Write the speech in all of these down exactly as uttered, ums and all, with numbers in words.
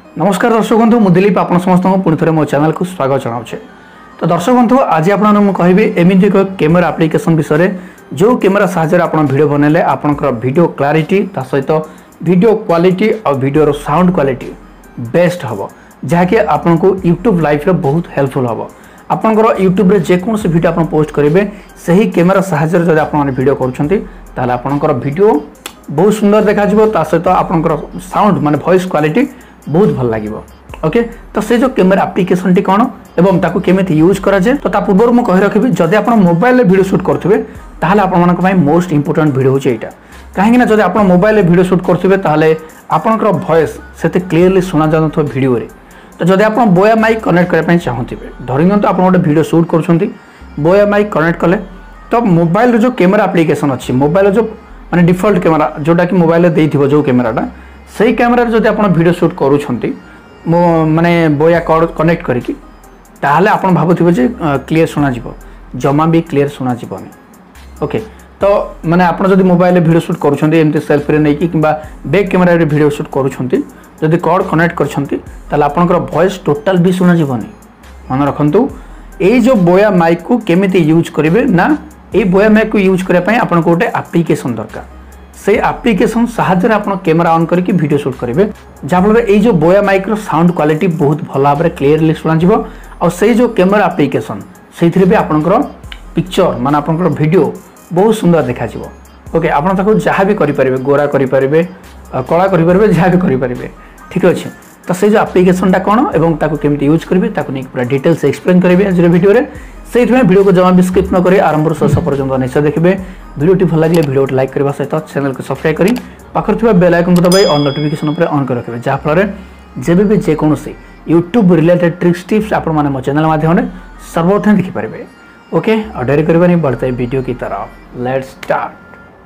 नमस्कार दर्शक बंधु मु दिलीप आप समस्त पुणी थे मो चैनल को स्वागत जनाऊे। तो दर्शक बंधु आज आपको कहबी एमती एक कैमेरा एप्लिकेशन विषय जो कैमेरा साहाय्य आप वीडियो बनैले आपंकर वीडियो क्लारिटी ता सहित वीडियो क्वालिटी और वीडियो साउंड क्वालिटी बेस्ट हम जहाँकि आपको यूट्यूब लाइफ रे बहुत हेल्पफुल हम आपंकर यूट्यूब रे जेकोसी वीडियो आप पोस्ट करेंगे से ही कैमेरा साहाय्य जब आप वीडियो करें आपंकर वीडियो बहुत सुंदर देखा सहित आपंकर साउंड माने वॉइस क्वालिटी बहुत भल लगे। ओके तो से जो कैमेरा एप्लिकेशन टी कौन एवं ताकू केमिति यूज करा जाए तो ता पूर्व मु कहि रखिबी जदि आपण मोबाइल रे वीडियो शूट करथिबे ताहाले आपण मानक पई मोस्ट इंपोर्टेंट वीडियो होचे एटा काहे कि ना जदि आपण मोबाइल रे वीडियो शूट करथिबे ताहाले आपनकर वॉइस सेते क्लियरली सुना जानथो वीडियो रे। तो जदि आपण बोया माइक कनेक्ट करे पई चाहथिबे धरियन तो आपण गोटे वीडियो शूट करछंती बोया माइक कनेक्ट कले तो मोबाइल रे जो कैमेरा एप्लिकेशन अछि मोबाइल जो माने डिफॉल्ट कैमेरा जोटा कि मोबाइल रे देथिबो जो कैमेराटा सही कैमेरा जदि आपण वीडियो शूट करूछंती मो माने बोया कॉर्ड कनेक्ट करिकि ताहले आपण भाबुथिबे जे क्लियर सुना जिवो जमा भी क्लियर सुना जिवोनी। ओके तो माने आपण जदि मोबाइल रे वीडियो शूट करूछंती एमती सेल्फी रे नै कि किबा बैक कैमेरा रे वीडियो शूट करूछंती जदि कॉर्ड कनेक्ट करछंती ताहले आपनकर वॉइस टोटल भी सुना जिवोनी। मन रखंतु ए जो बोया माइक को केमिति यूज करिवे ना ए बोया माइक को यूज करे पई आपण को गोटे एप्लिकेशन दरकार से एप्लिकेशन साहाय्य आप कैमेरा ऑन करके वीडियो शूट करेंगे जहाँफल ये जो बोया माइक साउंड क्वालिटी बहुत भल भाव में क्लीयरली शुणा और से जो कैमेरा एप्लिकेशन से भी आपंकर पिक्चर मान आपंकर वीडियो बहुत सुंदर देखा। ओके आप जहाँ भी करेंगे गोरा करेंगे कला करेंगे जहाँ भी करेंगे ठीक अच्छे। तो से जो एप्लिकेशनटा कौन एवं केमती यूज करेंगे नहीं पूरा डिटेल्स एक्सप्लेन करेंगे आज वीडियो रे से वीडियो को जमा भी स्किप न करें आरंभ शेष पर्यंत निश्चय देखिए। वीडियो भल लगे वीडियो लाइक करने सहित चैनल को सब्सक्राइब करी पाखर बेल आइकन को दबाई ऑन नोटिफिकेशन पर ऑन कर रखिए जहाँफल जब भी जेकोसी यूट्यूब रिलेटेड ट्रिक्स टिप्स आप मो चैनल माध्यम सर्वप्रथम देखिपारे। ओके और डेरी करवानी बढ़ते है वीडियो की तरफ लेट्स स्टार्ट।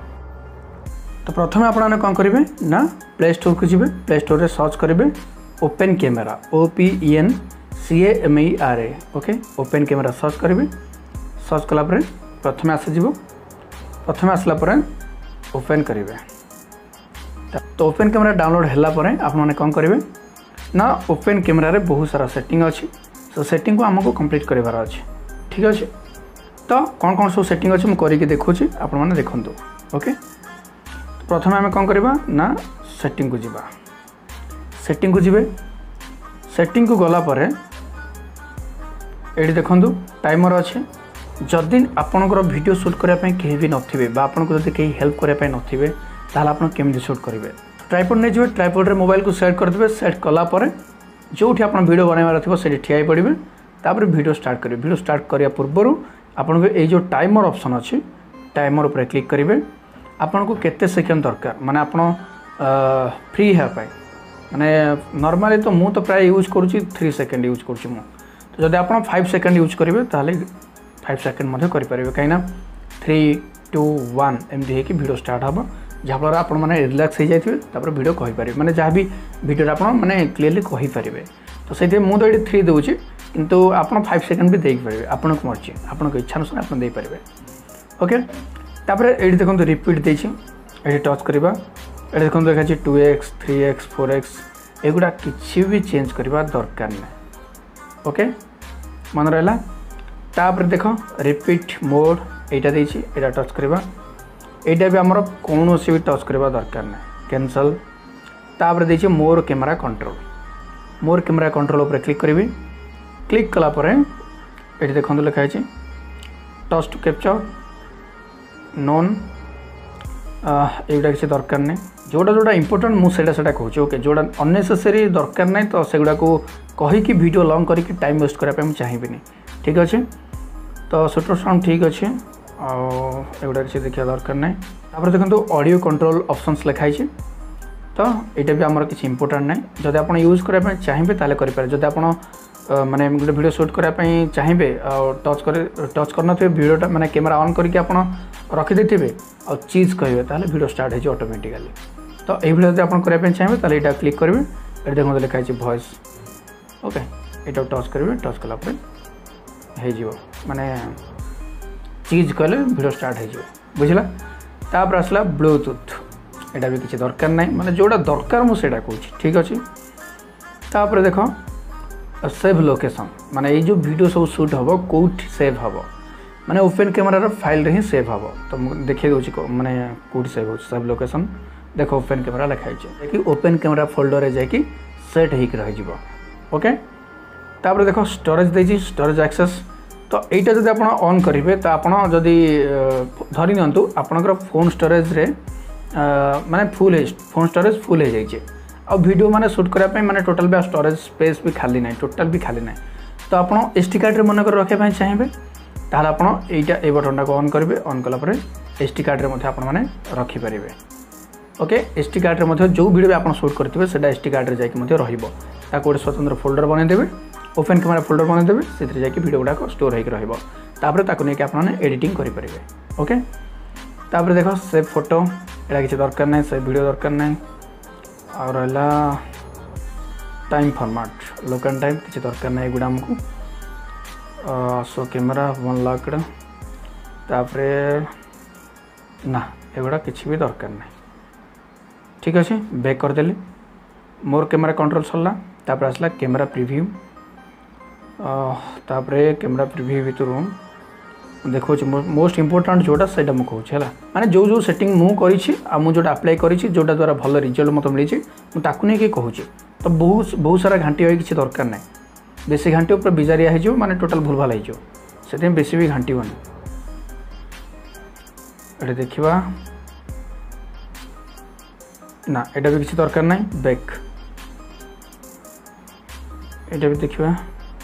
तो प्रथम आपने कौन करेंगे ना प्ले स्टोर को जी प्ले स्टोर रे सर्च करेंगे open camera O P E N C A M E R A. Okay open camera search करेंगे सर्च कला प्रथम आसीज प्रथम आसला ओपन करेंगे तो ओपन कैमेरा डाउनलोड है आपने कौन करेंगे ना ओपन कैमेरा रे बहुत सारा सेटिंग अच्छी तो सेटिंग को आमको कंप्लीट करार अच्छे ठीक अच्छे। तो कौन कौन सब सेटिंग अच्छे मुझे देखुची आप देखु। ओके तो प्रथम आम कौन करवा ना सेटिंग को जीवा सेटिंग को जीवे सेटिंग को गला पर ये देखु टाइमर अच्छे जदि आपंकर वीडियो शूट करने कहीं भी नथिबे बा आपनको जदि कहीं हेल्प करने नथिबे ताहले आपण केमि शूट करेंगे ट्राइपॉड नहीं जाए ट्राइपॉड रे मोबाइल को सेट करदे सेट कला पर जो आप वीडियो बनवार थी से ठिया पड़े तापर वीडियो स्टार्ट करेंगे वीडियो स्टार्ट करिया पूर्व आपन ये जो टाइमर ऑप्शन अच्छी टाइमर उपर क्लिक करेंगे आपन को केते सेकेंड दरकार माने आपण फ्री है पाए माने नॉर्मली तो मु तो प्राय यूज करुँची थ्री सेकेंड यूज करुँची मु तो जब आप फाइव सेकेंड यूज करेंगे ताहले फाइव सेकेंड करेंगे कहीं थ्री टू वन एमती है कि वीडियो स्टार्ट हम जहाँफल आप रिलैक्स हो जाए वीडियो कहींपारे मैंने जहाँ भी वीडियो आप क्लीयरली कहींपारे। तो से मुझे ये थ्री दूसरी किंतु आप फाइव सेकेंड भी देपारे आपन को मर्जी आपन इच्छा अनुसार आप देपारे। ओके तापर ये देखो रिपीट देती ये टच करवा ये देखो देखा two X three X four X एगुड़ा किसी भी चेंज करवा दरकार नहीं। ओके मन रहा तापर देख रिपीट मोड यहाँ देती यहाँ टच करवा यहाँ भी आमर कौन सी भी टच करवा दरकार नहीं कैंसल तापर देती मोर कैमेरा कंट्रोल मोर कैमेरा कंट्रोल उपर क्लिक करी क्लिक कलापर ये देखो लिखाई टच टू कैप्चर नॉन एगुड़ा किसी दरकार नहीं जोड़ा जोड़ा इंपोर्टेंट मुझे कहूँ। ओके जोड़ा अननेसेसरी दरकार नहीं तो सेगुड़ा को कहीकि वीडियो लॉन्ग करके टाइम वेस्ट करने चाहिए नहीं ठीक अच्छे। तो शटर साउंड ठीक अच्छे आगुड़ा किसी देखा दरकार नहीं तापर देखो ऑडियो कंट्रोल ऑप्शंस लिखाई तो यहाँ भी आमर किसी इंपोर्टेंट नहीं जब आप यूज करने चाहिए ताले करें जब आप माने गोटे वीडियो शूट करने चाहिए टच कर टच करना वीडियोटा माने कैमेरा ऑन करके आप रखिदे और चीज कहे ताले वीडियो स्टार्ट हो ऑटोमेटिकली। तो ये जब आप करने चाहिए ताले यहाँ क्लिक करेंगे ये देखो लिखाई वॉइस। ओके यहाँ टच करेंगे टच कलापर हो माने चीज कले वीडियो स्टार्ट हो बुझला। तापर आसला ब्लूटूथ यहाँ भी किसी दरकार नहीं माने जोड़ा दरकार मुझे कहूँ ठीक अच्छे। तापर देख सेव लोकेशन माने ये जो वीडियो सब शूट हम कौट सेव हम माने ओपन कैमेरा फाइल रे ही सेव हम तो देखिए दूसरी माने कौट सेव हो सेव लोकेशन देख ओपन कैमेरा लिखाई कि ओपन कैमेरा फोल्डर रे जाकि सेट होकर रही ओके। तापर देख स्टोरेज देजी स्टोरेज एक्सेस तो यहीटा जब आप ऑन करेंगे तो आप जदि धरी नियंतु आपनकर फोन स्टोरेज रे माने फुल है फोन स्टोरेज फुल हो जाइए आ वीडियो माने शूट करने माने टोटल भी स्टोरेज स्पेस भी खाली ना टोटल भी खाली ना तो आप एसडी कार्ड रे मन कर रखा चाहिए ताहले आप एटा ए बटन को ऑन करेंगे ऑन कला एसडी कार्ड रे आप रखिपारे ओके। एसडी कार्ड रे मध्य जो वीडियो आप शूट करते से एसडी कार्ड रे जाकि रहिबो ताको गोटे स्वतंत्र फोल्डर बनईदेवे ओपन कैमेरा फोल्डर बनईदेवे से जाकि वीडियो गुड़ाक स्टोर होकर रहिबो तापर ताको नहीं आपने एडिटिंग करेंगे ओके। तापर देख सेव फोटो यहाँ किसी दरकार नहीं सेव वीडियो दरकार नहीं और रहा टाइम फॉर्मेट लोकल टाइम किसी दरकार नहीं गुड़ा आमको सो कैमेरा वन लॉक्ड तापर ना एगुड़ा किसी भी दरकार नहीं ठीक अच्छे बैक करदेली मोर कैमेरा कंट्रोल सरला तापर आसला कैमेरा प्रीव्यू तापर कैमेरा प्रीव्यू भितर देखो मोस्ट इंपोर्टेंट जोटा से मुझे है माने जो जो सेटिंग मु करी मुझे अप्लाई करी जोटा द्वारा भल रिजल्ट मत मिली मुझे कहूँ तो बहुत बहुत सारा घाटी हो किसी दरकार ना बेसी घाटी पूरा बिजारिया हो माने टोटाल भूल भाल हो बेसी भी घाटीबनी ये देखा ना एटा भी किसी दरकार ना बैक एटा भी देखा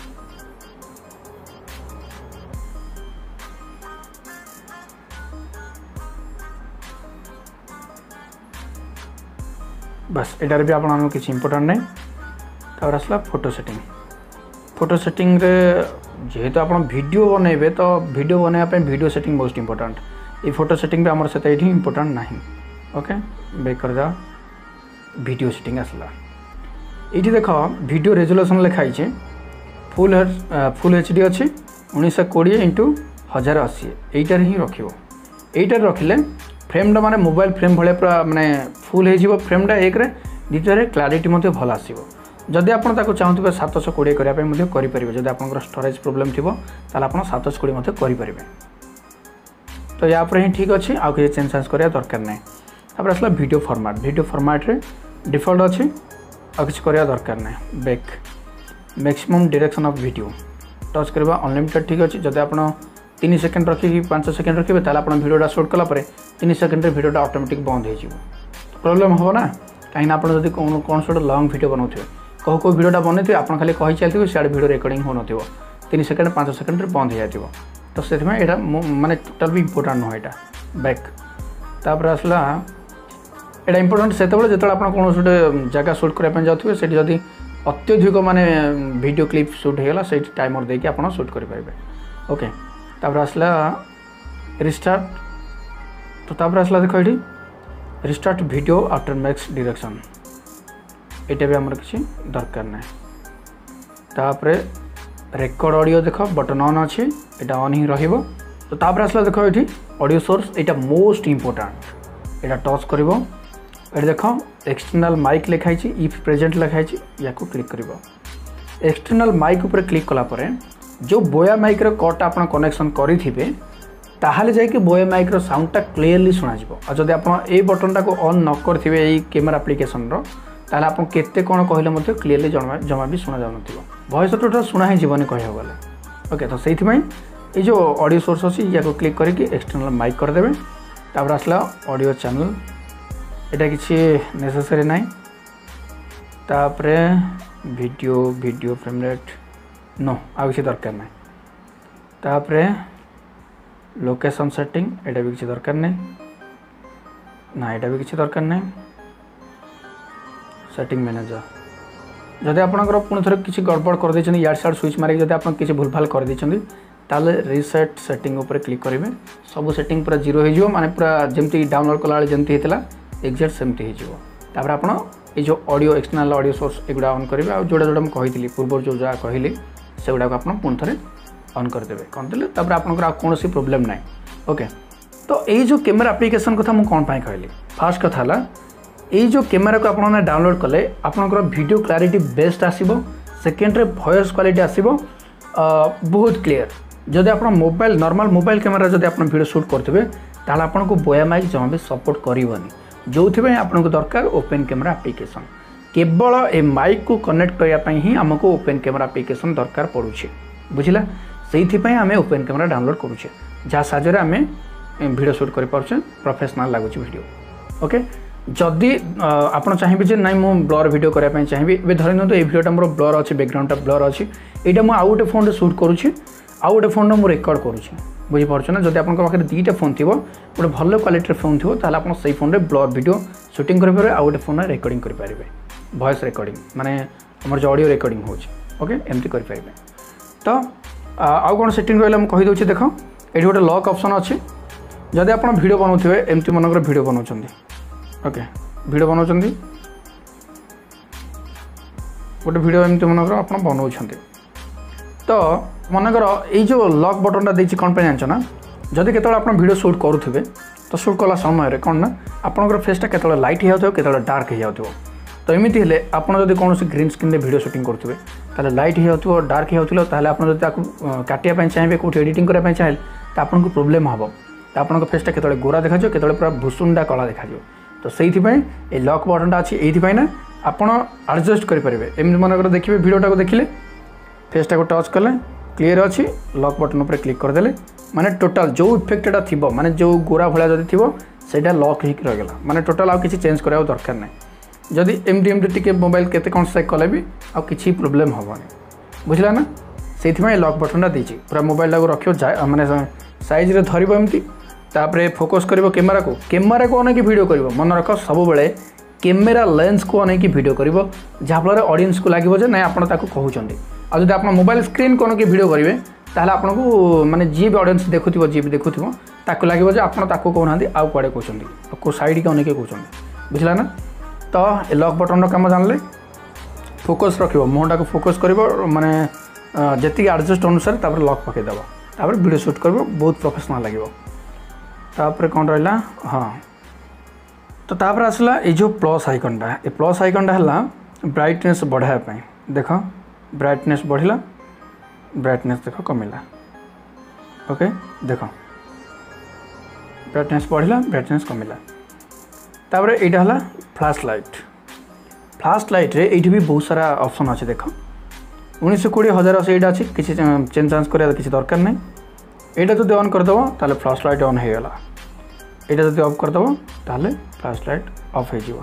बस एटार भी आपको किसी इंपोर्टेंट नहीं तापर आसला फोटो सेटिंग फोटो सेटिंग रे जेहेतु आप वीडियो बनइबे तो वीडियो बनवाई वीडियो सेटिंग मोस्ट इंपोर्टेंट ये फोटो सेटिंग भी आमर से इंपोर्टेंट ना ओके बैक कर जा वीडियो सेटिंग आसला ये देख वीडियो रेजोल्यूशन लिखाई फुल फुल एच डी अच्छी उन्नीस कोड़े इंटू हजार अशी यहीटार ही रख यहीटार रखिले फ्रेमटा माने मोबाइल फ्रेम भाई पूरा माने फुल हो फ्रेमटा एक द्वितीय क्लारिटी भल आसो जदि आप चाहते सातश कोड़े करने करेंगे जब आप स्टोरेज प्रोब्लेम थी आप सातश कोड़े करेंगे तो या ही ठीक अच्छे आउ किसी चेंज चेंज करवा दरकार ना तापर आसला वीडियो फॉर्मेट वीडियो फॉर्मेट रे डिफॉल्ट अच्छी आ किसी करवा दरकार ना back maximum direction of video touch करवा अनलिमिटेड ठीक अच्छे जब आप तीन सेकेंड रखिकी पांच सेकेंड रखिए ताला आप वीडियोटा शूट कलापर तीन सेकेंड वीडियोटा ऑटोमेटिक बंद हो प्रोब्लेम हम ना कहीं आप कौन कौन से लंग वीडियो बनाते कौ कौ वीडियोटा बनते आप खाली कही चलते सियाड़े वीडियो रिकॉर्डिंग हो तीन सेकेंड पांच सेकेंड बंद हो जाए तो से माने टोटाल भी इंपोर्टेंट नुह यहाँ बैक तापर आसला यहाँ इंपोर्टेंट से जो आप कौन गोटे जगह शूट करने जाते से जदि अत्यधिक माने वीडियो क्लिप शूट होगा से टाइमर देके आप शूट करेंगे ओके। तापर आसला रिस्टार्ट तो तापर आसला देख ये restart video after max direction ये भी आमर किसी दरकार ना तापर रेकर्ड ऑडियो देख बटन ऑन अच्छे यहाँ ऑन ही रहिबो तो तापर आसला देख ये ऑडियो सोर्स यहाँ मोस्ट इंपोर्टेंट यहाँ टच कर देख एक्सटर्नल माइक लिखाई इफ प्रेजेंट लिखाई या क्लिक कर एक्सटर्नल माइक उपर क्लिक कलापर जो बोया माइक कट आप कनेक्शन करेंगे ताहले जाकि बोया माइक साउंडटा क्लीयरली शुणा जब आप ये बटनटा को ऑन न करेंगे ये कैमेरा एप्लिकेशन ताहले आप केते कौन कहले क्लीयरली जमा जमा भी शुणा जान वॉइस टोटाल शुणा ही जीवन कह गले ओके। तो से ये जो ऑडियो सोर्स अच्छी या क्लिक करके एक्सटर्नल माइक करदे तापर आसला ऑडियो चैनल यहाँ किसी नेसेसरी ना तापर वीडियो वीडियो फ्रेम रेट नो आ किसी दरकार ना तापर लोकेशन सेटिंग यहाँ भी किसी दरकार नहीं ना यहाँ भी किसी दरकार नहीं सेटिंग मैनेजर जदि आपंकर पुणी थे किसी गड़बड़ कर देते यार साइड स्विच मारिक जब आप किसी भूल भाल कर देते ताले रिसेट सेटिंग उपर क्लिक करेंगे सब सेटिंग पूरा जीरो हो माने पूरा जमती डाउनलोड कला जमती होता एक्जाक्ट सेमती होपर आप ये जो ऑडियो एक्सटर्नल ऑडियो सोर्स एगुड़ा ऑन करेंगे और जोड़ा जोड़ा मुझे कही पूर्व जो जहाँ कहली से गुड़ाक आप पुणी थे ऑन करदे करदे तापर आपंकर कौन प्रोब्लेम ना ओके। तो ये जो कैमेरा एप्लिकेशन कथा मुझे कौन कहली फास्ट कथा ये जो कैमेरा को आपने डाउनलोड कले आपनकर वीडियो क्लैरिटी बेस्ट आसीबो सेकेंड रे वॉइस क्वालिटी आसीबो बहुत क्लियर जदि आप मोबाइल नॉर्मल मोबाइल कैमेरा जदि आप वीडियो शूट करते ताल आपको बोया माइक जमा भी सपोर्ट करनी जो आपको दरकार ओपन कैमेरा एप्लिकेशन केवल ए माइक को कनेक्ट करने ही आमको ओपन कैमेरा एप्लिकेशन दरकार पड़ुछे बुझिला से आम ओपन कैमेरा डाउनलोड करुचे जहाँ साहाय्य आम वीडियो शूट कर प्रोफेशनल लगुच वीडियो ओके जदि आप चाहिए जे ना मु ब्लर वीडियो करने चाहिए ए धरी नियंतु ये वीडियोटा मोर ब्लर अच्छी बैकग्राउंड ब्लर अच्छी यहाँ मुझे आउ गोटे फोन शूट करुँची आउ गोटे फोन मुझे रेकर्ड करुँची बुझीपार ना जब आप दुईटा फोन थी गोटे भल क्वालिटी फोन थो आप से फोन में ब्लर वीडियो शूटिंग करेंगे आउ गोटे फोन रेकर्डिंग करेंगे वॉइस रेकर्डिंग माने हमर जो ऑडियो रेकर्डिंग होची ओके एमती कर पाइबे तो आउ कोन सेटिंग रहला हम कहि दोछि देखो एठी गोटे लॉक ऑप्शन अछि जदि आपण वीडियो बनाउथिबे एमती मनकर वीडियो बनाउछंदी ओके वीडियो बनाउछंदी गोटे वीडियो एमती मनकर आपण बनाउछंदी तो मनकर ए जो लॉक बटनटा दैछि कोन पे जानछ ना जदि केतळ आपण वीडियो शूट करूथिबे तो शूट कला समय रे कोन ना आपनकर फेसटा केतळ लाइट हे जाउथो केतळ डार्क हे जाउथो तो एमती हेले आपन जदि कौन ग्रीन स्क्रीन रे वीडियो शूटिंग करुवे ताले लाइट हो डार्क हो ताले आपन जदि ताकू काटिया पय चाहिए कोठी एडिटिंग करा पय चाहिए तो आपन को प्रॉब्लम हबो तो आपन को फेसटा केतळे गोरा देखा जो केतळे पूरा भुसुंडा कला देखा जो तो सेहि पय ए लॉक बटनटा अछि एथि पय ना आपन एडजस्ट करि परिबे एमति मन कर देखिबे वीडियोटा को देखिले फेसटा को टच करले क्लियर अछि लॉक बटन ऊपर क्लिक कर देले माने टोटल जो इफेक्टटा थिबो माने जो गोरा भळा जदि थिबो सेटा लॉक हिक रह गेला माने टोटल आ किछि चेंज करिया दरकार नै जदि एमडी एमडी टिके मोबाइल केते कौन सेक कले भी आ किसी प्रोब्लेम हेनी बुझला ना से लॉक बटनटा दीजिए पूरा मोबाइल को रखियो माने साइज रे धरिबो एमती तापरे फोकस करिवो कैमरा को कैमरा को अनेक वीडियो करिवो मन रख सब बेले कैमरा लेंस को अनेक वीडियो करिवो जहाँ फल ऑडियंस को लगे ना आपण ताको कहउचंदी आ जदि आपण मोबाइल स्क्रीन को अनेक वीडियो करिवे ताहले आपण को माने जी भी ऑडियंस देखुथिबो जी भी देखुथिबो ताको लागेबो जे आपण ताको कहउनांदी आ कुआडे कहउचंदी को साइड के अनेक कहउचंदी बुझला ना तो ए लॉक बटन काम जानले फोकस रखिबो मुहटा को फोकस करिवो माने जति एडजस्ट अनुसार तापर लॉक पके देबो तापर वीडियो शूट करबो बहुत प्रोफेशनल लागिवो तापर कोन रहला हां तो तापर आसला ए जो प्लस आइकनटा ए प्लस आइकनटा हला ब्राइटनेस बढ़ाया पय देखो ब्राइटनेस बढ़िला ब्राइटनेस देखो कमिला ओके देखो ब्राइटनेस बढ़िला ब्राइटनेस कमिला तापर एटा हला फ्लैश लाइट फ्लैश लाइट रे एठी भी बहुत सारा ऑप्शन अच्छे देख उन्नीस कोड़े हजार अशी यहाँ अच्छी किसी चेंज चांज कर किसी दरकार नहीं यहाँ जो ऑन करदेव ताले फ्लैश लाइट ऑन हो गला यहाँ जो ऑफ करदेव ताले फ्लैश लाइट ऑफ हो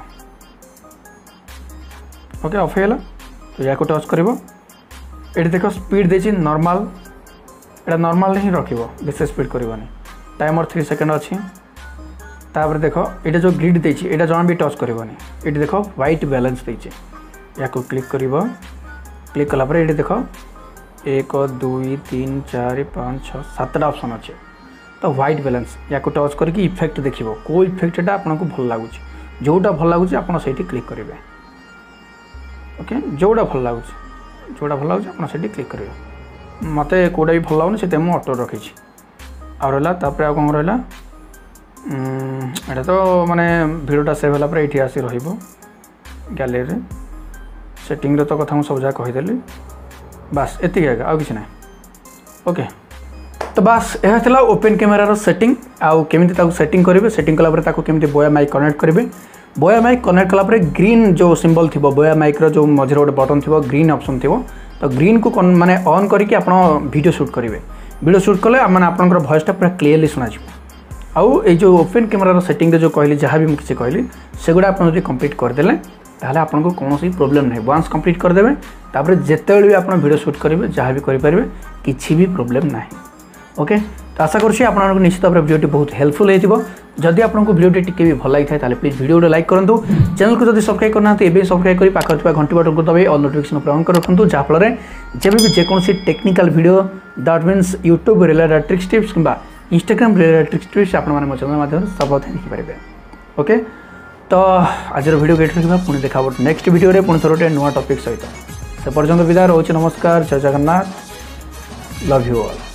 ओके ऑफ हो तो या को टच कर ये देख स्पीड देछि नॉर्मल एटा नॉर्मल ही रखिबो बेसी स्पीड करबनी टाइमर थ्री सेकंड अच्छी तापर देख ये जो ग्रिड देछि एटा जमा भी टच करबनी ये देख व्हाइट बैलेंस देछि या को क्लिक करिवो क्लिक कला पर ये देख एक दुई तीन चार पाँच छः सातटा ऑप्शन अच्छे तो व्हाइट बैलेंस या को टच करके इफेक्ट देखिबो को इफेक्टटा आपनको भल लागुछि जोटा भल लागुछि आपण सेठी क्लिक करिवे ओके जोटा भल लागुछि जोटा भल लागुछि आपण सेठी क्लिक करिवे मते कोडा भी भल लागुनि सेते मु ऑटो रखिछि आ रहला तापर आ कोन रहला एटा तो माने वीडियोटा सेव होला पर एठी आसी रहिबो गैलरी रे सेटिंग रे तो कथा सब जा कहि देली बस एति है आ किछ नै ओके तो बस यह था ओपन कैमेरा सेटिंग आउ केमिति ताको सेटिंग करेंगे सेटिंग कला ताको केमिति बोया माइक कनेक्ट करेंगे बोया माइक कनेक्ट कला ग्रीन जो सिंबल थी बोया माइक रो जो मझे गोटे बटन थी ग्रीन ऑप्शन थी तो ग्रीन को माने ऑन करके आप वीडियो शूट करेंगे वीडियो शूट कले माने आपनकर वॉइसटा पूरा क्लियरली सुना आउ ये जो ओपन कैमेरा सेटिंग जो कहली जहाँ भी मुझे कहली सेगुड़ा आप कंप्लीट करदे ताहले आपको कौन प्रोब्लेम नहीं वंस कंप्लीट करदे तापर जिते भी आप वीडियो शूट करेंगे जहाँ भी करेंगे किसी भी प्रोब्लेम ना ओके तो आशा करुँच आपको निश्चित भाव वीडियो बहुत हेल्पफुल हो जदि आपको वीडियो टी भी भल लगी था प्लीज वीडियो लाइक करूँ चैनल को जब सब्सक्राइब करना एवं सब्सक्राइब कर पाखे घंटी बटन को दबाई ऑल नोटिफिकेशन पर ऑन कर रखुँ जहाँफल जब भी जेकोसी technical video that means YouTube related tricks tips कि इंस्टाग्राम रिलेटेड ट्रिक्स टिप्स आप मो चैनल माध्यम सब देखिपारे ओके तो आज वीडियो गेट रखा पुणी देखा नेक्स्ट वीडियो पुणी थोड़े गोटे नुआ टॉपिक सहित से पर्यंत विदाय रोचे नमस्कार जय जगन्नाथ लव यू ऑल।